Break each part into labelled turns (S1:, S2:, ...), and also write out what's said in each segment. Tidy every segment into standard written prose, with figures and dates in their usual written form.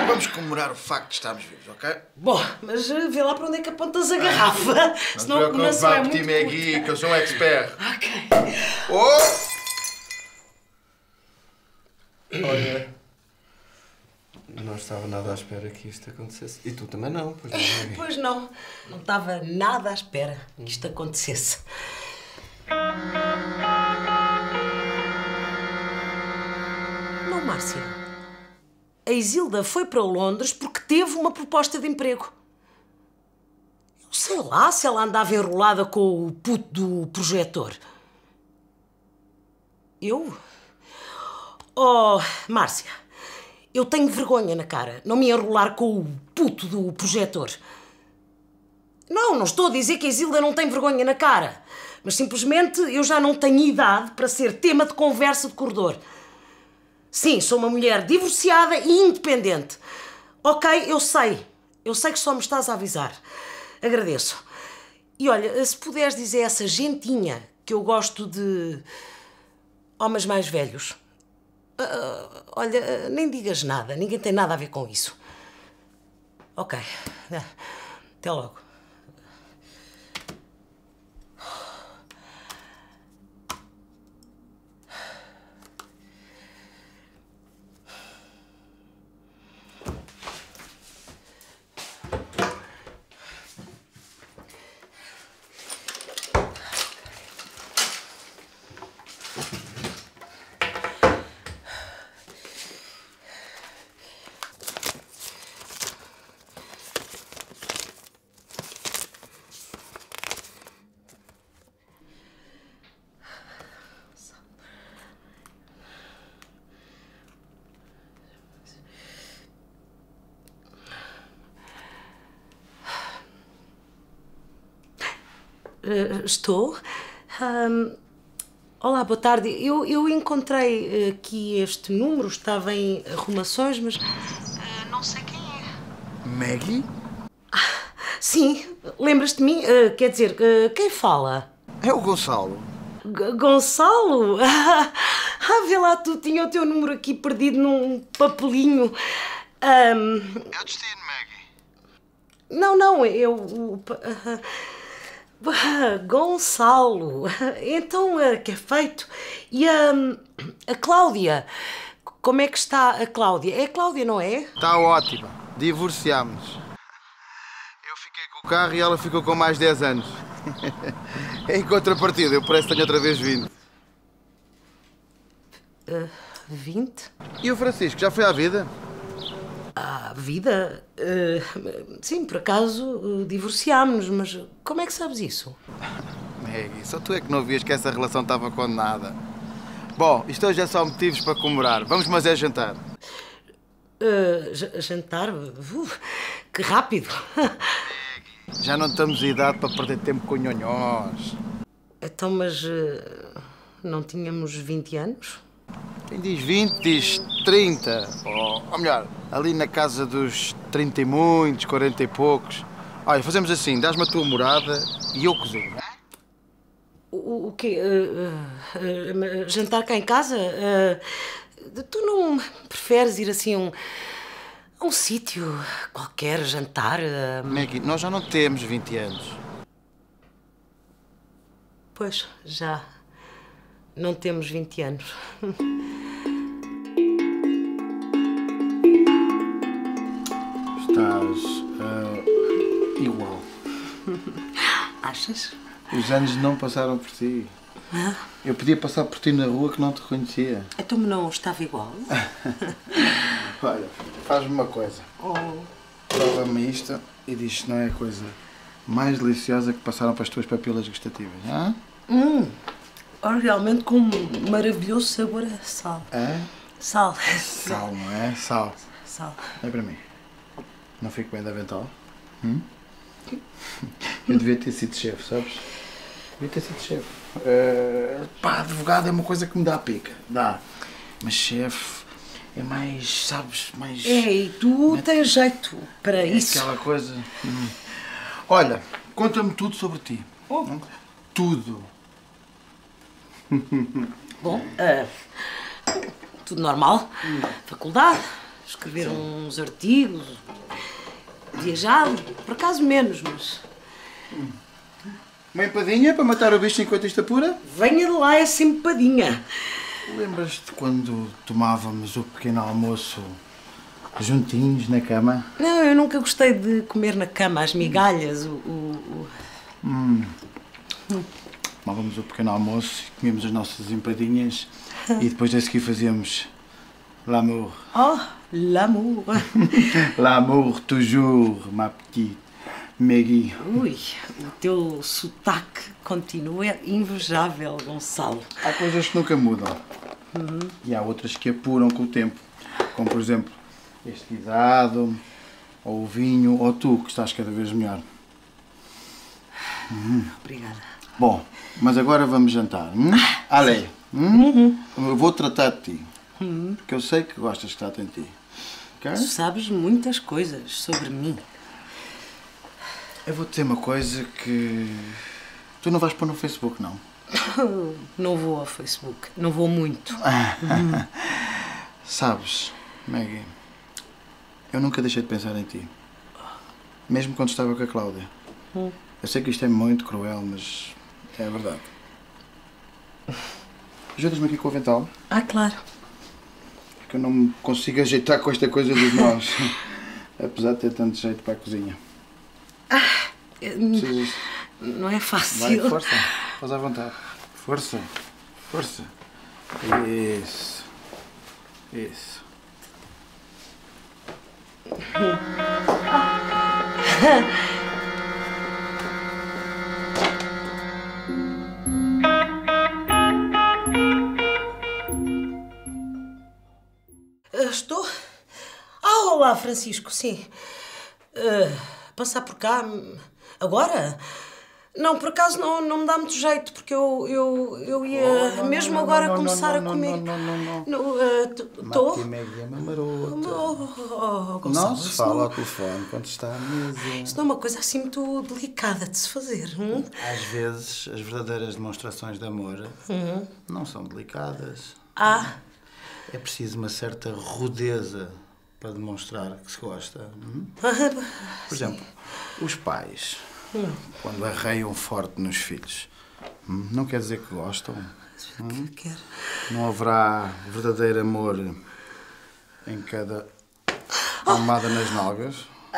S1: vamos comemorar o facto de estarmos vivos, ok?
S2: Bom, mas vê lá para onde é que apontas a garrafa. Senão a comemoração é muito curta.
S1: Maggie, que eu sou um expert.
S2: Ok.
S1: Oh! Olha,
S3: não estava nada à espera que isto acontecesse. E tu também não, pois não.
S2: Pois não. Não estava nada à espera que isto acontecesse. Não, Márcia. A Isilda foi para Londres porque teve uma proposta de emprego. Eu sei lá se ela andava enrolada com o puto do projetor. Eu? Oh, Márcia, eu tenho vergonha na cara. Não me enrolar com o puto do projetor. Não estou a dizer que a Isilda não tem vergonha na cara. Mas simplesmente eu já não tenho idade para ser tema de conversa de corredor. Sim, sou uma mulher divorciada e independente. Ok, eu sei. Eu sei que só me estás a avisar. Agradeço. E olha, se puderes dizer a essa gentinha que eu gosto de homens mais velhos. Olha, nem digas nada. Ninguém tem nada a ver com isso. Ok. Até logo. Estou. Olá, boa tarde. Eu encontrei aqui este número, estava em arrumações, mas não sei quem é.
S1: Maggie?
S2: Sim, lembras-te de mim? Quer dizer, quem fala?
S1: É o Gonçalo.
S2: Gonçalo? Vê lá, tu tinha o teu número aqui perdido num papelinho.
S1: É o destino, Maggie.
S2: Não, Gonçalo. Então, que é feito? E a Cláudia? Como é que está a Cláudia? É a Cláudia, não é?
S1: Está ótima. Divorciámos. Eu fiquei com o carro e ela ficou com mais 10 anos. Em contrapartida, eu parece que tenho outra vez vindo.
S2: 20?
S1: E o Francisco, já foi à vida?
S2: À vida? Sim, por acaso divorciámos-nos, mas como é que sabes isso?
S1: Maggie, só tu é que não vias que essa relação estava condenada. Bom, isto hoje é só motivos para comemorar. Vamos, mas é jantar.
S2: Jantar? Que rápido!
S1: Maggie, já não estamos em idade para perder tempo com nhonhós.
S2: Então, mas não tínhamos 20 anos?
S1: Quem diz 20 diz 30. Ou melhor, ali na casa dos 30 e muitos, 40 e poucos. Olha, fazemos assim, dás-me a tua morada e eu cozinho.
S2: O quê? Jantar cá em casa? Tu não preferes ir assim a um sítio qualquer, jantar?
S1: Maggie, nós já não temos 20 anos.
S2: Pois, já não temos 20 anos.
S1: Estás igual.
S2: Achas?
S1: Os anos não passaram por ti. Eu podia passar por ti na rua que não te reconhecia.
S2: Então não estava igual?
S1: Olha, faz-me uma coisa. Prova-me isto e diz se não é a coisa mais deliciosa que passaram para as tuas papilas gustativas, não?
S2: Realmente com um maravilhoso sabor a sal.
S1: É?
S2: Sal.
S1: Sal, não é? Sal.
S2: Sal.
S1: É para mim. Não fico bem da avental? Eu devia ter sido chefe, sabes? Devia ter sido chefe. Advogado é uma coisa que me dá pica. Dá. Mas chefe é mais, sabes, mais...
S2: E tu tens jeito para isso.
S1: Aquela coisa... Olha, conta-me tudo sobre ti. Tudo.
S2: Bom, tudo normal. Faculdade, escrever uns artigos, viajar, por acaso menos, mas...
S1: Uma empadinha para matar o bicho enquanto isto apura?
S2: Venha de lá essa empadinha.
S1: Lembras-te quando tomávamos o pequeno almoço juntinhos na cama?
S2: Não, eu nunca gostei de comer na cama, as migalhas,
S1: Tomávamos o pequeno almoço, comíamos as nossas empadinhas e depois a seguir fazíamos l'amour.
S2: Oh, l'amour.
S1: L'amour toujours, ma petite Maggie.
S2: Ui, o teu sotaque continua invejável, Gonçalo.
S1: Há coisas que nunca mudam. E há outras que apuram com o tempo. Como, por exemplo, este guisado, ou o vinho, ou tu, que estás cada vez melhor.
S2: Obrigada.
S1: Bom, mas agora vamos jantar. Ale, eu vou tratar de ti. Porque eu sei que gostas que trate em ti. Okay?
S2: Tu sabes muitas coisas sobre mim.
S1: Eu vou te dizer uma coisa que... Tu não vais pôr no Facebook, não?
S2: Não vou ao Facebook. Não vou muito.
S1: Sabes, Maggie, eu nunca deixei de pensar em ti. Mesmo quando estava com a Cláudia. Eu sei que isto é muito cruel, mas é a verdade. Ajudas-me aqui com o avental?
S2: Ah, claro.
S1: Porque eu não me consigo ajeitar com esta coisa dos nós. Apesar de ter tanto jeito para a cozinha. Precisas...
S2: Não é fácil.
S1: Vai, força. Faz à vontade. Força. Força. Isso. Isso.
S2: Estou? Olá, Francisco, sim. Passar por cá agora? Não, por acaso não me dá muito jeito, porque eu ia mesmo agora começar a comer. Estou?
S1: Maggie é uma marota.
S2: Gonçalo,
S1: Não se fala ao telefone quando está à mesa.
S2: Isso não é uma coisa assim muito delicada de se fazer.
S1: Às vezes, as verdadeiras demonstrações de amor não são delicadas. É preciso uma certa rudeza para demonstrar que se gosta. Por exemplo, os pais, quando arreiam forte nos filhos, não quer dizer que gostam.
S2: Quer.
S1: Não haverá verdadeiro amor em cada palmada nas nalgas.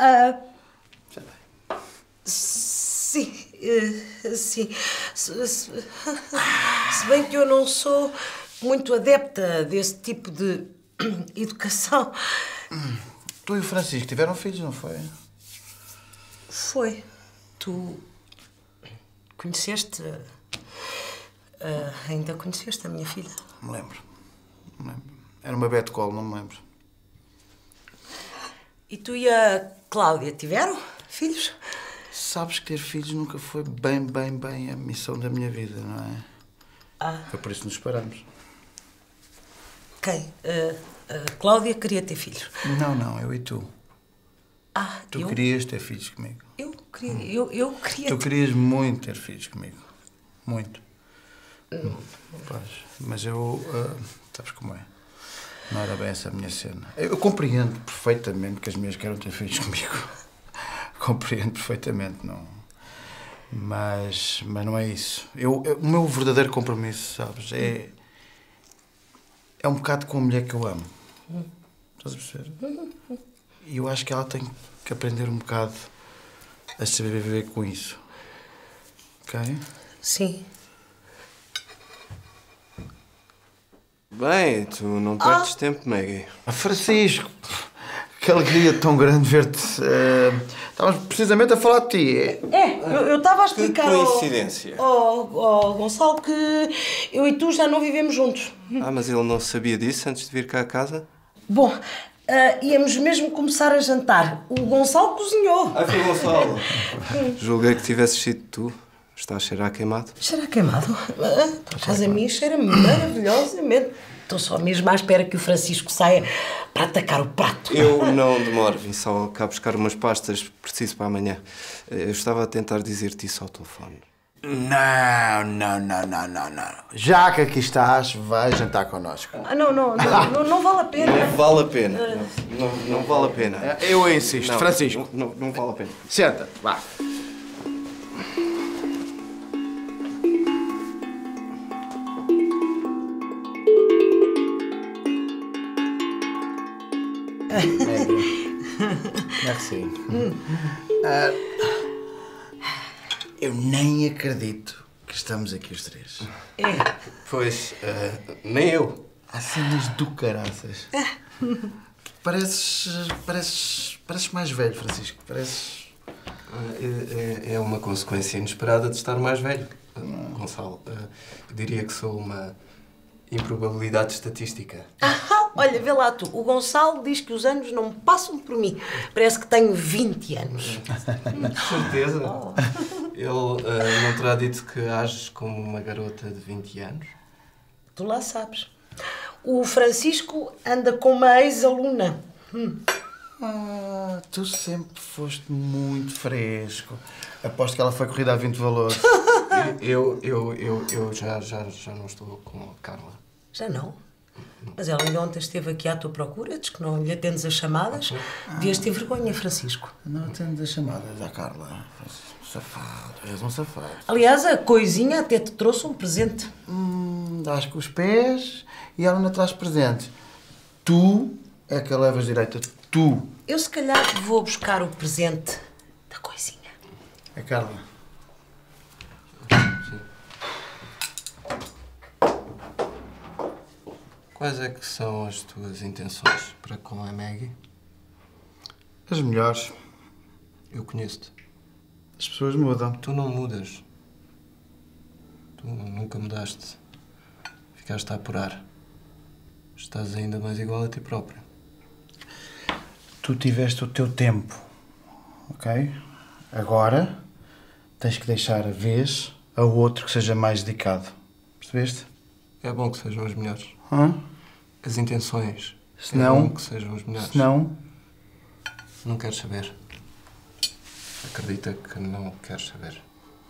S2: Sim, sim. Se bem que eu não sou muito adepta desse tipo de educação.
S1: Tu e o Francisco tiveram filhos, não foi?
S2: Foi. Tu conheceste... ainda conheceste a minha filha?
S1: Me lembro. Era uma Betcol, não me lembro.
S2: E tu e a Cláudia tiveram filhos?
S1: Sabes que ter filhos nunca foi bem a missão da minha vida, não é? Foi por isso que nos separamos.
S2: Quem? A Cláudia queria ter filhos?
S1: Não, eu e tu. Tu querias ter filhos comigo.
S2: Eu queria...
S1: Tu querias muito ter filhos comigo. Muito. Pois, mas eu... sabes como é? Não era bem essa a minha cena. Eu compreendo perfeitamente que as minhas queiram ter filhos comigo. Compreendo perfeitamente, não... Mas não é isso. O meu verdadeiro compromisso, sabes, é um bocado com a mulher que eu amo. Estás a perceber? E eu acho que ela tem que aprender um bocado a saber viver com isso. Ok?
S2: Sim.
S3: Bem, tu não perdes tempo, Maggie.
S1: Francisco, que alegria tão grande ver-te. Estávamos precisamente a falar de ti.
S2: Eu estava a explicar
S3: Que coincidência.
S2: ao Gonçalo que eu e tu já não vivemos juntos.
S3: Mas ele não sabia disso antes de vir cá a casa?
S2: Bom, íamos mesmo começar a jantar. O Gonçalo cozinhou.
S3: Foi o Gonçalo. Julguei que tivesses sido tu. Está a cheirar queimado?
S2: Cheira queimado? Por acaso a mim cheira maravilhosamente. Estou só mesmo à espera que o Francisco saia para atacar o prato.
S3: Eu não demoro. Vim só cá buscar umas pastas. Preciso para amanhã. Eu estava a tentar dizer-te isso ao telefone.
S1: Não. Já que aqui estás, vai jantar connosco.
S2: Não vale a pena.
S3: Não vale a pena. Não vale a pena.
S1: Eu insisto,
S3: Não,
S1: Francisco.
S3: Não vale a pena.
S1: Senta, vá. Merci. Eu nem acredito que estamos aqui os três.
S3: Pois, nem eu.
S1: Há cenas do caraças. Pareces mais velho, Francisco. Pareces...
S3: É uma consequência inesperada de estar mais velho, Gonçalo. Diria que sou uma improbabilidade estatística.
S2: Olha, vê lá tu. O Gonçalo diz que os anos não passam por mim. Parece que tenho 20 anos.
S3: Certeza. Ele não terá dito que ages como uma garota de 20 anos?
S2: Tu lá sabes. O Francisco anda com uma ex-aluna.
S1: Tu sempre foste muito fresco. Aposto que ela foi corrida a 20 valores.
S3: Eu já não estou com a Carla.
S2: Já não? Mas ela ainda ontem esteve aqui à tua procura, diz que não lhe atendes as chamadas. Devias ter vergonha, Francisco.
S1: Não atendo as chamadas da Carla. Safado, és um safado.
S2: Aliás, a coisinha até te trouxe um presente.
S1: Dás com os pés e ela não traz presentes. Tu é que a levas direita. Tu.
S2: Eu se calhar vou buscar o presente da coisinha.
S1: É Carla.
S3: Sim. Quais é que são as tuas intenções para com a Maggie?
S1: As melhores.
S3: Eu conheço-te.
S1: As pessoas mudam.
S3: Tu não mudas. Tu nunca mudaste. Ficaste a apurar. Estás ainda mais igual a ti próprio.
S1: Tu tiveste o teu tempo, ok? Agora tens que deixar a vez a outro que seja mais dedicado. Percebeste?
S3: É bom que sejam os melhores. As intenções.
S1: Senão,
S3: é bom que sejam os melhores.
S1: Senão,
S3: não queres saber. Acredita que não queres saber.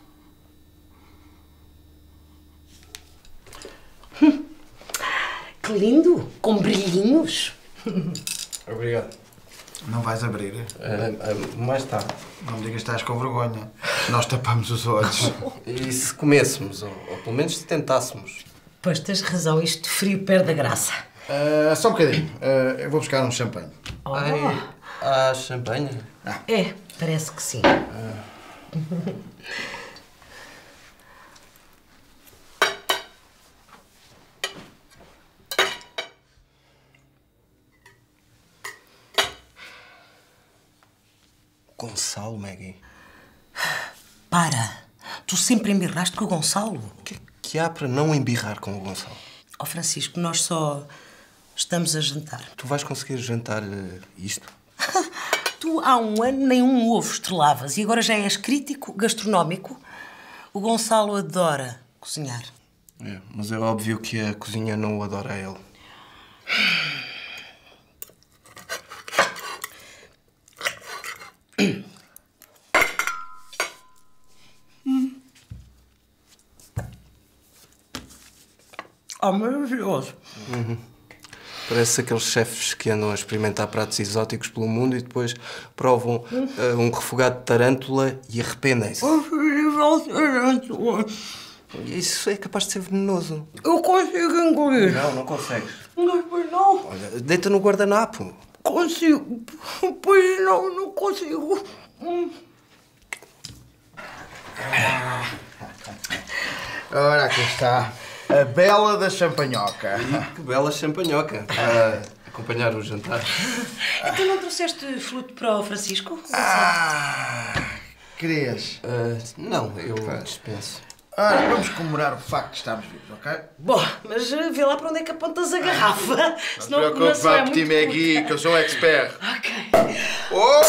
S2: Que lindo! Com brilhinhos.
S3: Obrigado.
S1: não vais abrir.
S3: Mais tarde.
S1: Não me digas que estás com vergonha. Nós tapamos os olhos.
S3: E se comêssemos, ou pelo menos se tentássemos?
S2: Pois tens razão, isto de frio perde a graça.
S1: Só um bocadinho. Eu vou buscar um champanhe.
S3: Ai, há champanhe?
S2: É, parece que sim.
S3: Gonçalo, Maggie?
S2: Para! Tu sempre embirraste com o Gonçalo.
S3: O que é que há para não embirrar com o Gonçalo?
S2: Ó Francisco, nós só estamos a jantar.
S3: Tu vais conseguir jantar isto?
S2: Tu há um ano nem um ovo estrelavas e agora já és crítico gastronómico. O Gonçalo adora cozinhar.
S3: É, mas é óbvio que a cozinha não o adora a ele.
S2: Oh, maravilhoso.
S3: Parece aqueles chefes que andam a experimentar pratos exóticos pelo mundo e depois provam um refogado de tarântula e arrependem-se. Isso é capaz de ser venenoso.
S2: Eu consigo engolir.
S3: Não consegues.
S2: Não, pois não.
S3: Olha, deita no guardanapo.
S2: Consigo. Pois não, não consigo.
S1: Ora, aqui está. A bela da champanhoca.
S3: E que bela champanhoca para acompanhar o jantar.
S2: Tu não trouxeste fruto para o Francisco?
S1: Querias?
S3: Não, eu dispenso.
S1: Ora, vamos comemorar o facto de estarmos vivos, ok?
S2: Bom, mas vê lá para onde é que apontas a garrafa.
S1: Não
S2: Senão
S1: te
S2: a
S1: preocupes,
S2: coração é
S1: Petit
S2: muito
S1: Magui,
S2: curta.
S1: que eu sou um expert.
S2: Ok.
S1: Oh!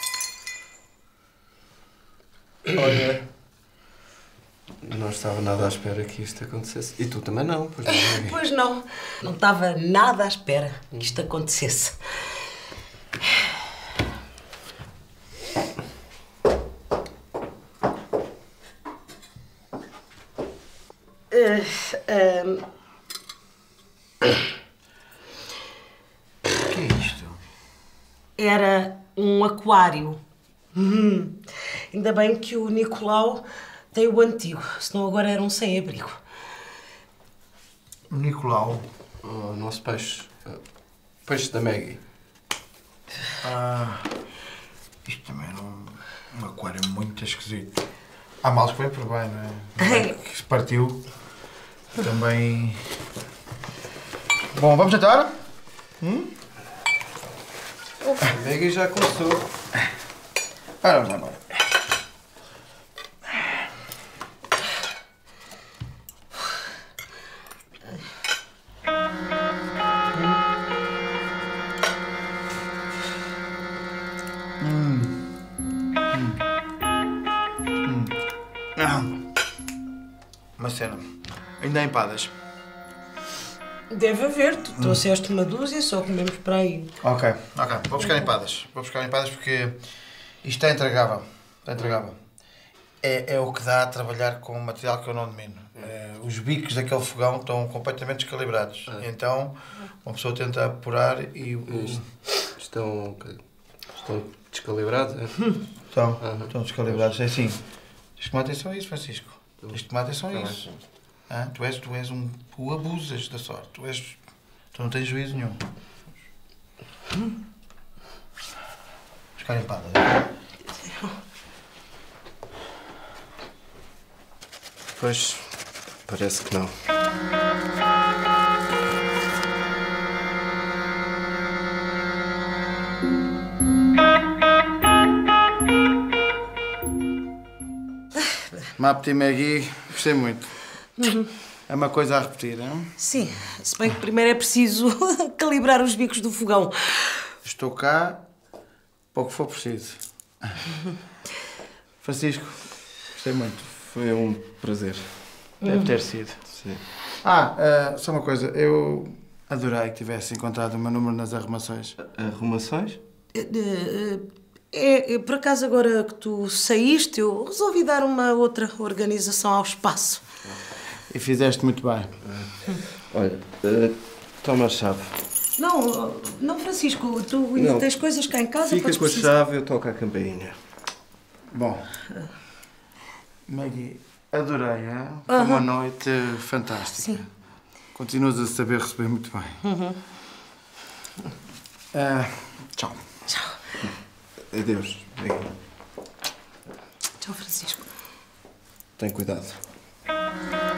S3: Olha, não estava nada à espera que isto acontecesse. E tu também não, pois não.
S2: Pois não. Não estava nada à espera que isto acontecesse.
S1: O que é isto?
S2: Era um aquário. Ainda bem que o Nicolau tem o antigo, senão agora era um sem-abrigo.
S1: O Nicolau?
S3: O nosso peixe. Peixe da Maggie.
S1: Isto também era um aquário muito esquisito. Há males que vem por bem, não é? Que se partiu. Também... Bom, vamos jantar?
S3: A Maggie já começou.
S1: Vamos lá agora. Uma cena. Ainda há empadas.
S2: Deve haver, tu trouxeste uma dúzia, só comemos para aí.
S1: Ok. Vou buscar empadas. Porque isto é intragável. É o que dá a trabalhar com um material que eu não domino. Os bicos daquele fogão estão completamente descalibrados. Então, uma pessoa tenta apurar e...
S3: Estão descalibrados, é?
S1: Estão descalibrados. É assim. Tens que tomar atenção a isso, Francisco. Tens que tomar atenção a isso. Tu és um... Tu abusas da sorte. Tu não tens juízo nenhum. Buscar empadas.
S3: Pois, parece que não.
S1: Mapti Maggie, gostei muito. É uma coisa a repetir, não?
S2: Sim, se bem que primeiro é preciso calibrar os bicos do fogão.
S1: Estou cá para o que for preciso. Francisco, gostei muito.
S3: Foi um prazer.
S1: Deve ter sido.
S3: Sim.
S1: Só uma coisa. Eu adorei que tivesse encontrado o meu número nas arrumações.
S3: Arrumações?
S2: Por acaso, agora que tu saíste, eu resolvi dar uma outra organização ao espaço.
S1: E fizeste muito bem.
S3: Olha, toma a chave.
S2: Não, Francisco, tu ainda tens coisas cá em casa.
S3: Fica com a chave, eu toco a campainha.
S1: Bom, Maggie, adorei, hein? Foi uma noite fantástica.
S2: Sim.
S1: Continuas a saber receber muito bem. Tchau.
S2: Tchau.
S3: Adeus, Maggie.
S2: Tchau, Francisco.
S3: Tem cuidado.